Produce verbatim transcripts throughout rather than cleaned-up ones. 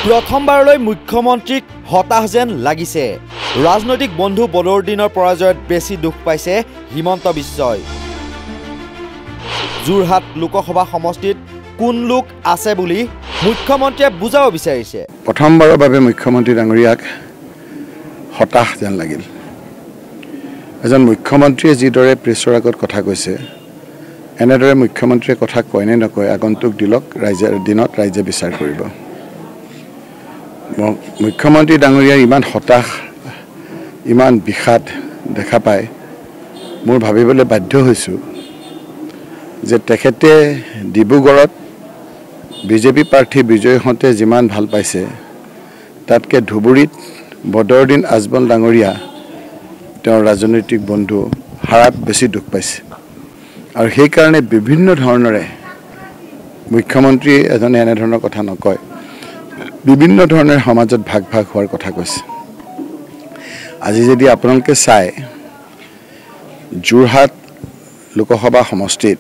প্ৰথমবাৰলৈ মুখ্যমন্ত্ৰীক হতাশ যেন লাগিছে। ৰাজনৈতিক বন্ধু বদৰুদ্দিনৰ পৰাজয়ত বেছি দুখ পাইছে হিমন্ত বিশ্বই। যোৰহাট লোকসভা সমষ্টিত কোন লোক আছে বুলি মুখ্যমন্ত্ৰীয়ে বুজাব বিচাৰিছে। প্ৰথমবাৰৰ বাবে মুখ্যমন্ত্ৰী ডাঙৰীয়াক হতাশ যেন লাগিল। এজন মুখ্যমন্ত্ৰীয়ে যিদৰে প্ৰেছৰ আগত কথা কৈছে, এনেদৰে মুখ্যমন্ত্ৰীয়ে কথা কয় নে নকয় আগন্তুক দিলক ৰাইজে দিনত ৰাইজে বিচাৰ কৰিব। মুখ্যমন্ত্ৰী ডাঙৰীয়াৰ ইমান হতাশ, ইমান বিষাদ দেখা পায় মোৰ ভাবিবলৈ বাধ্য হৈছোঁ যে তেখেতে ডিব্ৰুগড়ত বিজেপি প্ৰাৰ্থী বিজয় হওঁতে যিমান ভাল পাইছে, তাতকৈ ধুবুৰীত বদৰুদ্দিন আজমল ডাঙৰীয়া তেওঁৰ ৰাজনৈতিক বন্ধু হাৰাত বেছি দুখ পাইছে। আৰু সেইকাৰণে বিভিন্ন ধৰণৰে মুখ্যমন্ত্ৰী এজনে এনেধৰণৰ কথা নকয়, বিভিন্ন ধৰণে সমাজত ভাগ ভাগ হোৱাৰ কথা কৈছে। আজি যদি আপোনালোকে চাই, যোৰহাট লোকসভা সমষ্টিত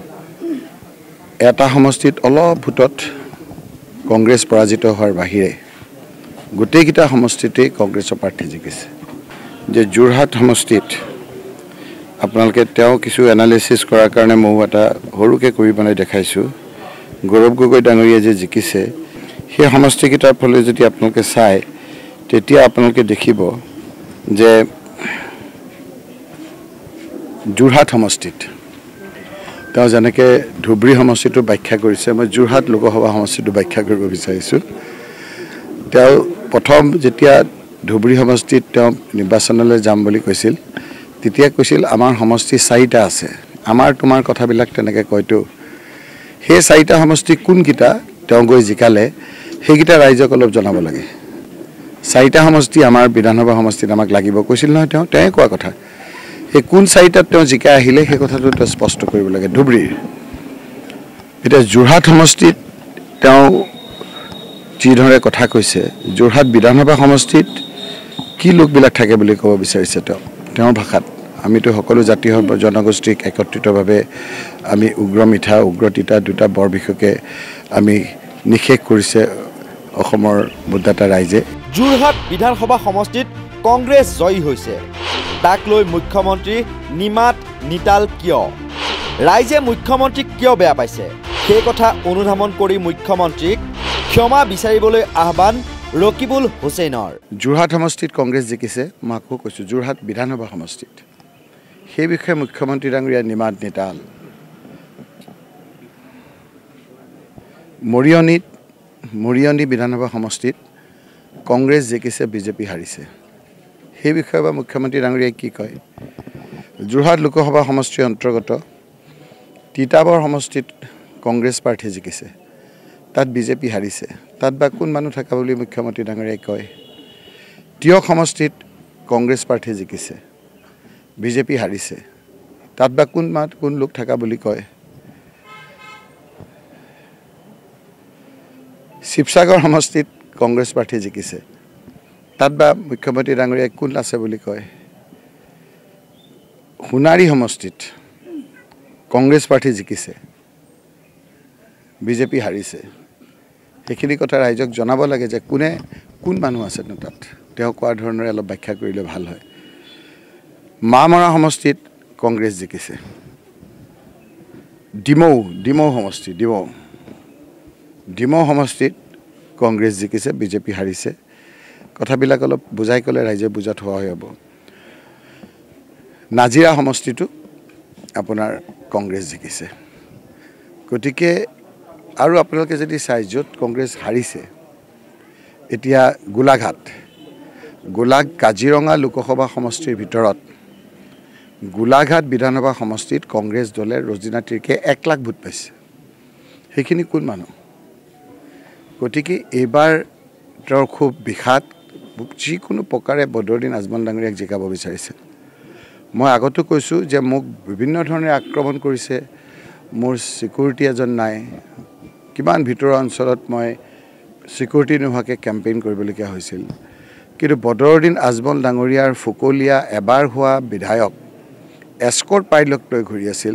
এটা সমষ্টিত অলপ ভোটত কংগ্ৰেছ পৰাজিত হোৱাৰ বাহিৰে গোটেইকেইটা সমষ্টিতেই কংগ্ৰেছৰ প্ৰাৰ্থী জিকিছে। যে যোৰহাট সমষ্টিত আপোনালোকে তেওঁ কিছু এনালিচিছ কৰাৰ কাৰণে মই এটা সৰুকৈ কৰি পেলাই দেখাইছোঁ। গৌৰৱ গগৈ ডাঙৰীয়া যে জিকিছে, সেই সমষ্টিকেইটাৰ ফালে যদি আপোনালোকে চায়, তেতিয়া আপোনালোকে দেখিব যে যোৰহাট সমষ্টিত তেওঁ যেনেকৈ ধুবুৰী সমষ্টিটো ব্যাখ্যা কৰিছে, মই যোৰহাট লোকসভা সমষ্টিটো ব্যাখ্যা কৰিব বিচাৰিছোঁ। তেওঁ প্ৰথম যেতিয়া ধুবুৰী সমষ্টিত তেওঁ নিৰ্বাচনলৈ যাম বুলি কৈছিল, তেতিয়া কৈছিল আমাৰ সমষ্টি চাৰিটা আছে, আমাৰ তোমাৰ কথাবিলাক তেনেকৈ কয়তো। সেই চাৰিটা সমষ্টি কোনকেইটা তেওঁ গৈ জিকালে সেইকেইটা ৰাইজক অলপ জনাব লাগে। চাৰিটা সমষ্টি আমাৰ বিধানসভা সমষ্টিত আমাক লাগিব কৈছিল নহয়, তেওঁ তেওঁৱে কোৱা কথা। সেই কোন চাৰিটাত তেওঁ জিকাই আহিলে সেই কথাটো তেওঁ স্পষ্ট কৰিব লাগে ধুবুৰীৰ। এতিয়া যোৰহাট সমষ্টিত তেওঁ যিদৰে কথা কৈছে, যোৰহাট বিধানসভা সমষ্টিত কি লোকবিলাক থাকে বুলি ক'ব বিচাৰিছে তেওঁ তেওঁৰ ভাষাত। আমিতো সকলো জাতি জনগোষ্ঠীক একত্ৰিতভাৱে আমি উগ্ৰ মিঠা উগ্ৰ তিতা দুটা বৰ বিশেষকৈ আমি নিষেধ কৰিছে অসমৰ ভোটদাতা ৰাইজে। যোৰহাট বিধানসভা সমষ্টিত কংগ্ৰেছ জয়ী হৈছে, তাক লৈ মুখ্যমন্ত্ৰী নিমাত নিতাল কিয়? ৰাইজে মুখ্যমন্ত্ৰীক কিয় বেয়া পাইছে? সেই কথা অনুধাৱন কৰি মুখ্যমন্ত্ৰীক ক্ষমা বিচাৰিবলৈ আহ্বান ৰকিবুল হুছেইনৰ। যোৰহাট সমষ্টিত কংগ্ৰেছ জিকিছে, মই আকৌ কৈছোঁ যোৰহাট বিধানসভা সমষ্টিত। সেই বিষয়ে মুখ্যমন্ত্ৰী ডাঙৰীয়া নিমাত নিতাল। মৰিয়নীত মৰিয়নী বিধানসভা সমষ্টিত কংগ্ৰেছ জিকিছে, বিজেপি হাৰিছে। সেই বিষয়ে বা মুখ্যমন্ত্ৰী ডাঙৰীয়াই কি কয়? যোৰহাট লোকসভা সমষ্টিৰ অন্তৰ্গত তিতাবৰ সমষ্টিত কংগ্ৰেছ প্ৰাৰ্থী জিকিছে, তাত বিজেপি হাৰিছে, তাত বা কোন মানুহ থকা বুলি মুখ্যমন্ত্ৰী ডাঙৰীয়াই কয়? তিয়ক সমষ্টিত কংগ্ৰেছ প্ৰাৰ্থী জিকিছে, বিজেপি হাৰিছে, তাত বা কোন মাত কোন লোক থকা বুলি কয়? শিৱসাগৰ সমষ্টিত কংগ্ৰেছ প্ৰাৰ্থী জিকিছে, তাত বা মুখ্যমন্ত্ৰী ডাঙৰীয়াই কোন আছে বুলি কয়? সোণাৰী সমষ্টিত কংগ্ৰেছ প্ৰাৰ্থী জিকিছে, বিজেপি হাৰিছে। সেইখিনি কথা ৰাইজক জনাব লাগে যে কোনে কোন মানুহ আছেনো তাত। তেওঁ কোৱাৰ ধৰণেৰে অলপ ব্যাখ্যা কৰিলে ভাল হয়। মামৰা সমষ্টিত কংগ্ৰেছ জিকিছে, ডিমৌ ডিমৌ সমষ্টি ডিমৌ ডিমৌ সমষ্টিত কংগ্ৰেছ জিকিছে, বিজেপি হাৰিছে। কথাবিলাক অলপ বুজাই ক'লে ৰাইজে বুজাত সহায় হ'ব। নাজিৰা সমষ্টিটো আপোনাৰ কংগ্ৰেছ জিকিছে। গতিকে আৰু আপোনালোকে যদি চাই য'ত কংগ্ৰেছ হাৰিছে, এতিয়া গোলাঘাট গোলাঘ কাজিৰঙা লোকসভা সমষ্টিৰ ভিতৰত গোলাঘাট বিধানসভা সমষ্টিত কংগ্ৰেছ দলে ৰজিনা তিৰ্কীয়ে এক লাখ ভোট পাইছে। সেইখিনি কোন মানুহ? গতিকে এইবাৰ তেওঁৰ খুব বিষাদ, যিকোনো প্ৰকাৰে বদৰুদ্দিন আজমল ডাঙৰীয়াক জিকাব বিচাৰিছে। মই আগতো কৈছোঁ যে মোক বিভিন্ন ধৰণে আক্ৰমণ কৰিছে, মোৰ ছিকিউৰিটি এজন নাই, কিমান ভিতৰুৱা অঞ্চলত মই ছিকিউৰিটি নোহোৱাকৈ কেম্পেইন কৰিবলগীয়া হৈছিল। কিন্তু বদৰুদ্দিন আজমল ডাঙৰীয়াৰ ফুকলীয়া এবাৰ হোৱা বিধায়ক এস্কৰ্ট পাইলট লৈ ঘূৰি আছিল,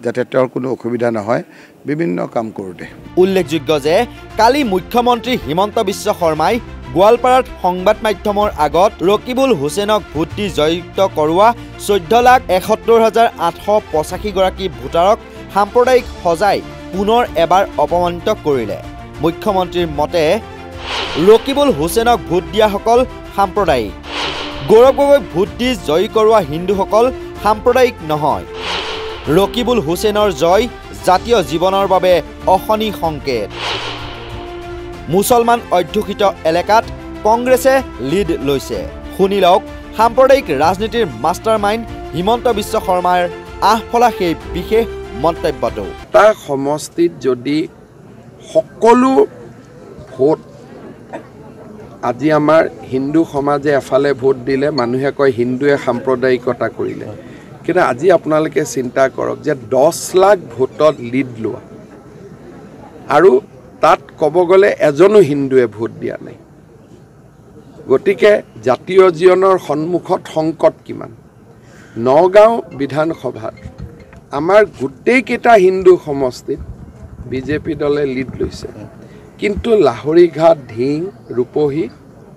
যাতে তেওঁৰ কোনো অসুবিধা নহয় বিভিন্ন কাম কৰোঁতে। উল্লেখযোগ্য যে কালি মুখ্যমন্ত্ৰী হিমন্ত বিশ্ব শৰ্মাই গোৱালপাৰাত সংবাদ মাধ্যমৰ আগত ৰকিবুল হুছেইনক ভোট দি জয়যুক্ত কৰোৱা চৈধ্য লাখ এসত্তৰ হাজাৰ আঠশ পঁচাশী গৰাকী ভোটাৰক সাম্প্ৰদায়িক সজাই পুনৰ এবাৰ অপমানিত কৰিলে। মুখ্যমন্ত্ৰীৰ মতে ৰকিবুল হুছেইনক ভোট দিয়াসকল সাম্প্ৰদায়িক। গৌৰৱ গগৈক ভোট দি জয়ী কৰোৱা হিন্দুসকল সাম্প্ৰদায়িক নহয়। ৰকিবুল হুছেইনৰ জয় জাতীয় জীৱনৰ বাবে অশনি সংকেত। মুছলমান অধ্যুষিত এলেকাত কংগ্ৰেছে লিড লৈছে। শুনি লওক সাম্প্ৰদায়িক ৰাজনীতিৰ মাষ্টাৰ মাইণ্ড হিমন্ত বিশ্ব শৰ্মাৰ আহফলা সেই বিশেষ মন্তব্যটো। এটা সমষ্টিত যদি সকলো ভোট আজি আমাৰ হিন্দু সমাজে এফালে ভোট দিলে মানুহে কয় হিন্দুৱে সাম্প্ৰদায়িকতা কৰিলে। কিন্তু আজি আপোনালোকে চিন্তা কৰক যে দহ লাখ ভোটত লিড লোৱা আৰু তাত ক'ব গ'লে এজনো হিন্দুৱে ভোট দিয়া নাই। গতিকে জাতীয় জীৱনৰ সন্মুখত সংকট কিমান। নগাঁও বিধানসভাত আমাৰ গোটেইকেইটা হিন্দু সমষ্টিত বিজেপি দলে লিড লৈছে, কিন্তু লাহৰীঘাট, ঢিং, ৰূপহী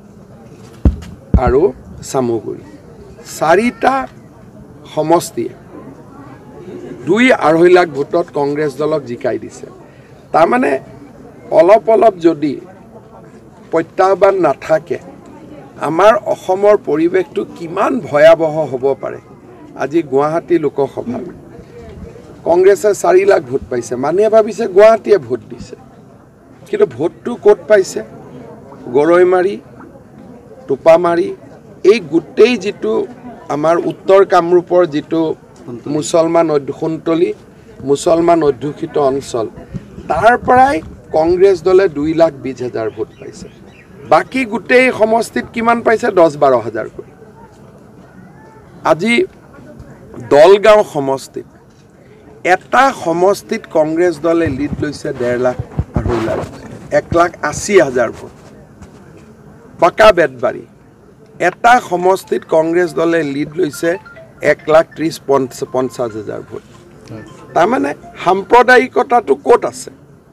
আৰু চামগুৰি চাৰিটা সমষ্টিয়ে দুই আঢ়ৈ লাখ ভোটত কংগ্ৰেছ দলক জিকাই দিছে। তাৰমানে অলপ অলপ যদি প্ৰত্যাহ্বান নাথাকে আমাৰ অসমৰ পৰিৱেশটো কিমান ভয়াৱহ হ'ব পাৰে। আজি গুৱাহাটী লোকসভাত কংগ্ৰেছে চাৰি লাখ ভোট পাইছে। মানুহে ভাবিছে গুৱাহাটীয়ে ভোট দিছে, কিন্তু ভোটটো ক'ত পাইছে? গৰৈমাৰী, টোপামাৰী, এই গোটেই যিটো আমাৰ উত্তৰ কামৰূপৰ যিটো মুছলমান সোণতলী মুছলমান অধ্যুষিত অঞ্চল, তাৰ পৰাই কংগ্ৰেছ দলে দুই লাখ বিছ হাজাৰ ভোট পাইছে। বাকী গোটেই সমষ্টিত কিমান পাইছে? দহ বাৰ হাজাৰ কৰি। আজি দলগাঁও সমষ্টিত এটা সমষ্টিত কংগ্ৰেছ দলে লিড লৈছে ডেৰ লাখ আঢ়ৈ লাখ এক লাখ আশী হাজাৰ ভোট। পাকা বেতবাৰী এটা সমষ্টিত কংগ্ৰেছ দলে লিড লৈছে এক লাখ ত্ৰিছ পঞ্চাছ হাজাৰ ভোট। তাৰমানে সাম্প্ৰদায়িকতাটো ক'ত আছে?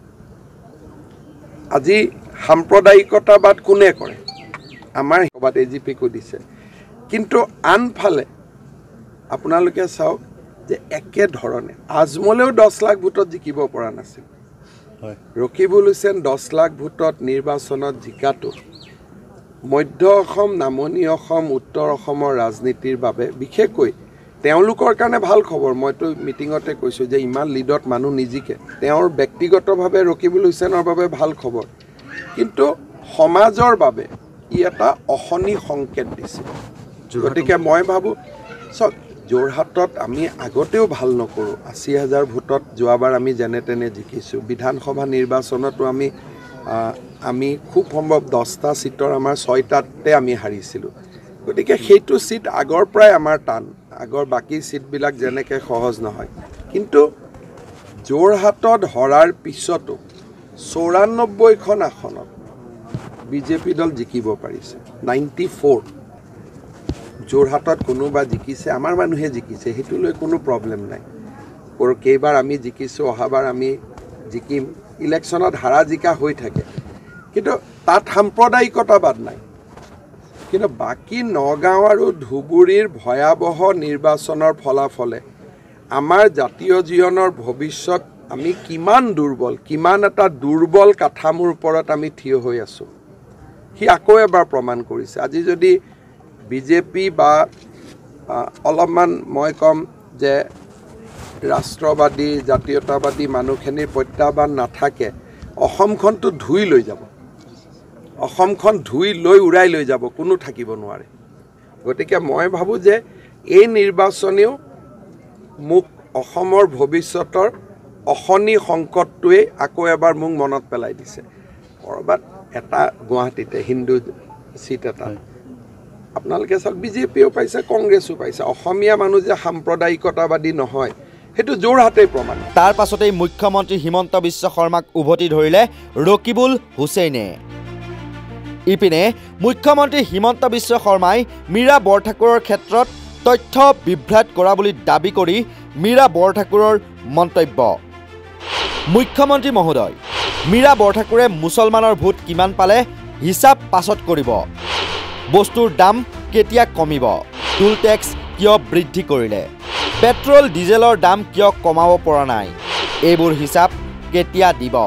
আজি সাম্প্ৰদায়িকতাবাদ কোনে কৰে? আমাৰ সভাত এ জি পিকো দিছে, কিন্তু আনফালে আপোনালোকে চাওক যে একেধৰণে আজমলেও দহ লাখ ভোটত জিকিব পৰা নাছিল। ৰকিবুল হুছেইন দহ লাখ ভোটত নিৰ্বাচনত জিকাটো মধ্য অসম, নামনি অসম, উত্তৰ অসমৰ ৰাজনীতিৰ বাবে বিশেষকৈ তেওঁলোকৰ কাৰণে ভাল খবৰ। মইতো মিটিঙতে কৈছোঁ যে ইমান লিডত মানুহ নিজিকে, তেওঁৰ ব্যক্তিগতভাৱে ৰকিবুল হুছেইনৰ বাবে ভাল খবৰ, কিন্তু সমাজৰ বাবে ই এটা অশনি সংকেত দিছে। গতিকে মই ভাবোঁ চাওক, যোৰহাটত আমি আগতেও ভাল নকৰোঁ। আশী হাজাৰ ভোটত যোৱাবাৰ আমি যেনে তেনে জিকিছোঁ। বিধানসভা নিৰ্বাচনতো আমি আমি খুব সম্ভৱ দহটা ছিটৰ আমাৰ ছয়টাতে আমি হাৰিছিলোঁ। গতিকে সেইটো ছিট আগৰ পৰাই আমাৰ টান, আগৰ বাকী ছিটবিলাক যেনেকৈ সহজ নহয়। কিন্তু যোৰহাটত হৰাৰ পিছতো চৌৰান্নব্বৈখন আসনত বিজেপি দল জিকিব পাৰিছে। নাইণ্টি ফ'ৰ যোৰহাটত কোনোবা জিকিছে, আমাৰ মানুহে জিকিছে, সেইটো লৈ কোনো প্ৰব্লেম নাই। কেইবাৰ আমি জিকিছোঁ, অহাবাৰ আমি জিকিম। ইলেকশ্যনত হাৰা জিকা হৈ থাকে, কিন্তু তাত সাম্প্ৰদায়িকতাবাদ নাই। কিন্তু বাকী নগাঁও আৰু ধুবুৰীৰ ভয়াৱহ নিৰ্বাচনৰ ফলাফলে আমাৰ জাতীয় জীৱনৰ ভৱিষ্যত আমি কিমান দুৰ্বল, কিমান এটা দুৰ্বল কাঠামোৰ ওপৰত আমি থিয় হৈ আছোঁ, সি আকৌ এবাৰ প্ৰমাণ কৰিছে। আজি যদি বিজেপি বা অলপমান মই ক'ম যে ৰাষ্ট্ৰবাদী জাতীয়তাবাদী মানুহখিনিৰ প্ৰত্যাহ্বান নাথাকে, অসমখনটো ধুই লৈ যাব, অসমখন ধুই লৈ উৰাই লৈ যাব, কোনো থাকিব নোৱাৰে। গতিকে মই ভাবোঁ যে এই নিৰ্বাচনেও মোক অসমৰ ভৱিষ্যতৰ অশনি সংকটটোৱে আকৌ এবাৰ মোক মনত পেলাই দিছে। ক'ৰবাত এটা গুৱাহাটীতে হিন্দু চিট এটা আপোনালোকে চাওক, বিজেপিও পাইছে, কংগ্ৰেছো পাইছে। অসমীয়া মানুহ যে সাম্প্ৰদায়িকতাবাদী নহয়, সেইটো যোৰহাটেই প্ৰমাণ। তাৰ পাছতেই মুখ্যমন্ত্ৰী হিমন্ত বিশ্ব শৰ্মাক উভতি ধৰিলে ৰকিবুল হুছেইনে। ইপিনে মুখ্যমন্ত্ৰী হিমন্ত বিশ্ব শৰ্মাই মীৰা বৰঠাকুৰৰ ক্ষেত্ৰত তথ্য বিভ্ৰাট কৰা বুলি দাবী কৰি মীৰা বৰঠাকুৰৰ মন্তব্য। মুখ্যমন্ত্ৰী মহোদয়, মীৰা বৰঠাকুৰে মুছলমানৰ ভোট কিমান পালে হিচাপ পাছত কৰিব। বস্তুৰ দাম কেতিয়া কমিব? টুল টেক্স কিয় বৃদ্ধি কৰিলে? পেট্ৰল ডিজেলৰ দাম কিয় কমাব পৰা নাই? এইবোৰ হিচাপ কেতিয়া দিব?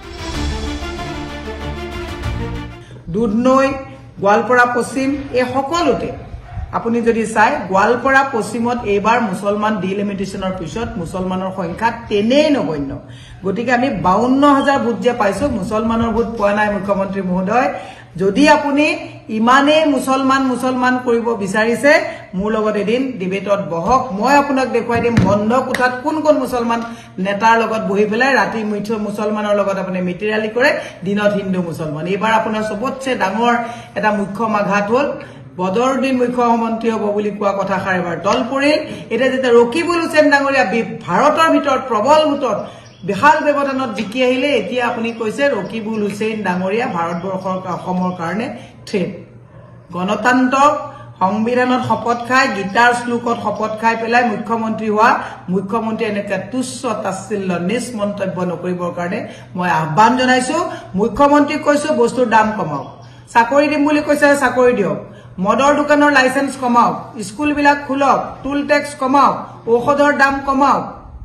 দুধনৈ, গোৱালপাৰা পশ্চিম এই সকলোতে আপুনি যদি চাই গোৱালপাৰা পশ্চিমত এইবাৰ মুছলমান ডিলিমিটেশ্যনৰ পিছত মুছলমানৰ সংখ্যা তেনেই নগণ্য। গতিকে আমি বাৱন্ন হাজাৰ ভোট যে পাইছো, মুছলমানৰ ভোট পোৱা নাই মুখ্যমন্ত্ৰী মহোদয়। যদি আপুনি ইমানেই মুছলমান মুছলমান কৰিব বিচাৰিছে, মোৰ লগত এদিন ডিবেটত বহক, মই আপোনাক দেখুৱাই দিম বন্ধ কোঠাত কোন কোন মুছলমান নেতাৰ লগত বহি পেলাই ৰাতি মুছলমানৰ লগত আপুনি মিতিৰালি কৰে, দিনত হিন্দু মুছলমান। এইবাৰ আপোনাৰ চবতছে ডাঙৰ এটা মুখ্যম আঘাত হ'ল বদৰুদ্দিন মুখ্যমন্ত্ৰী হ'ব বুলি কোৱা কথাষাৰ এবাৰ তল পৰিল। এতিয়া যেতিয়া ৰকিবুল হুছেইন ডাঙৰীয়া ভাৰতৰ ভিতৰত প্ৰবল ভোটত বিশাল ব্যৱধানত জিকি আহিলে, এতিয়া আপুনি কৈছে ৰকিবুল হুছেইন ডাঙৰীয়া ভাৰতবৰ্ষৰ অসমৰ কাৰণে থ্ৰেট। গণতন্ত্ৰক সংবিধানত শপত খাই গীতাৰ শ্লোকত শপত খাই পেলাই মুখ্যমন্ত্ৰী হোৱা মুখ্যমন্ত্ৰী এনেকৈ তুচ্ছ তাচ্ছিল্য নিজ মন্তব্য নকৰিবৰ কাৰণে মই আহ্বান জনাইছো। মুখ্যমন্ত্ৰীক কৈছো বস্তুৰ দাম কমাওক, চাকৰি দিম বুলি কৈছে চাকৰি দিয়ক, মদৰ দোকানৰ লাইসেন্স কমাওক, স্কুলবিলাক খোলক, টুল টেক্স কমাওক, ঔষধৰ দাম কমাওক,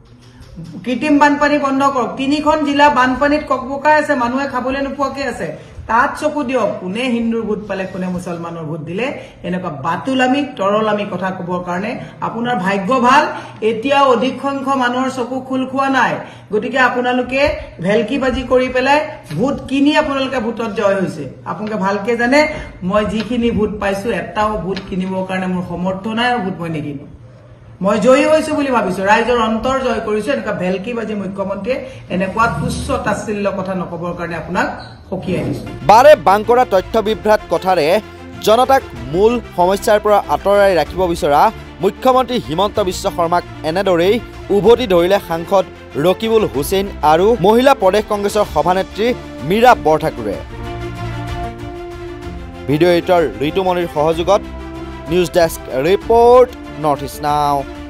কৃত্ৰিম বানপানী বন্ধ কৰক। তিনিখন জিলা বানপানীত ককবকাই আছে, মানুহে খাবলৈ নোপোৱাকৈ আছে, তাত চকু দিয়ক। কোনে হিন্দুৰ ভোট পালে, কোনে মুছলমানৰ ভোট দিলে, এনেকুৱা বাতুলামি তৰলামি কথা ক'বৰ কাৰণে আপোনাৰ ভাগ্য ভাল। এতিয়াও অধিক সংখ্যক মানুহৰ চকু খোল খোৱা নাই। গতিকে আপোনালোকে ভেলকিবাজি কৰি পেলাই ভোট কিনি আপোনালোকে ভোটত জয় হৈছে। আপোনালোকে ভালকে জানে মই যিখিনি ভোট পাইছো, এটাও ভোট কিনিবৰ কাৰণে মোৰ সমৰ্থ নাই আৰু ভোট মই নিকিনো। মই জয়ী হৈছো বুলি ভাবিছো, ৰাইজৰ অন্তৰ জয় কৰিছো। এনেকুৱা ভেলকিবাজি মুখ্যমন্ত্ৰীয়ে এনেকুৱা তুচ্ছ তাচ্ছিল্য কথা নকবৰ কাৰণে আপোনাক সকিয়াই দিছো। বাৰে বাংকৰা তথ্য বিভ্ৰাট কথাৰে জনতাক মূল সমস্যাৰ পৰা আঁতৰাই ৰাখিব বিচৰা মুখ্যমন্ত্ৰী হিমন্ত বিশ্ব শৰ্মাক এনেদৰেই উভতি ধৰিলে সাংসদ ৰকিবুল হুছেইন আৰু মহিলা প্ৰদেশ কংগ্ৰেছৰ সভানেত্ৰী মীৰা বৰঠাকুৰে। ভিডিঅ' এডিটৰ ঋতুমণিৰ সহযোগত news desk report North East নাও।